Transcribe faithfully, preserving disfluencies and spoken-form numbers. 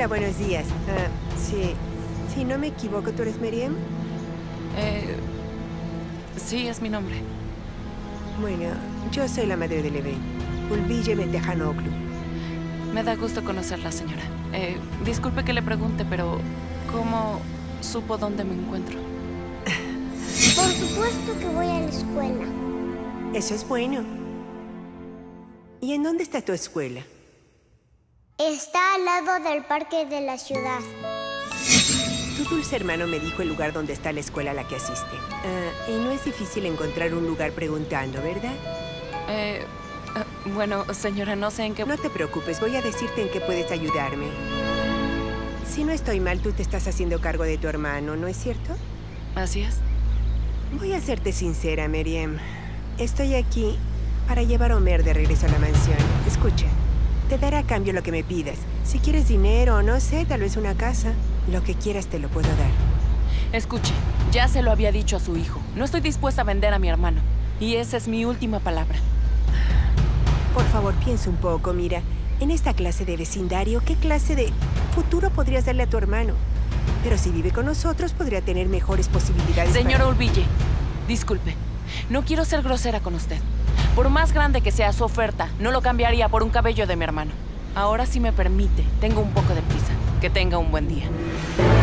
Hola, buenos días. Ah, sí. Si no me equivoco, ¿tú eres Meriem? Eh... Sí, es mi nombre. Bueno, yo soy la madre de Leven. Ulville Mentejanoglu. Me da gusto conocerla, señora. Eh, disculpe que le pregunte, pero ¿cómo supo dónde me encuentro? Por supuesto que voy a la escuela. Eso es bueno. ¿Y en dónde está tu escuela? Está al lado del parque de la ciudad. Tu dulce hermano me dijo el lugar donde está la escuela a la que asiste. Uh, y no es difícil encontrar un lugar preguntando, ¿verdad? Eh... Uh, bueno, señora, no sé en qué... No te preocupes, voy a decirte en qué puedes ayudarme. Si no estoy mal, tú te estás haciendo cargo de tu hermano, ¿no es cierto? Así es. Voy a serte sincera, Meriem. Estoy aquí para llevar a Omer de regreso a la mansión. Escucha, te daré a cambio lo que me pidas. Si quieres dinero o no sé, tal vez una casa. Lo que quieras te lo puedo dar. Escuche, ya se lo había dicho a su hijo. No estoy dispuesta a vender a mi hermano. Y esa es mi última palabra. Por favor, piensa un poco, mira. En esta clase de vecindario, ¿qué clase de futuro podrías darle a tu hermano? Pero si vive con nosotros, podría tener mejores posibilidades. Señora para... Ulville, disculpe. No quiero ser grosera con usted. Por más grande que sea su oferta, no lo cambiaría por un cabello de mi hermano. Ahora, si me permite, tengo un poco de prisa. Que tenga un buen día.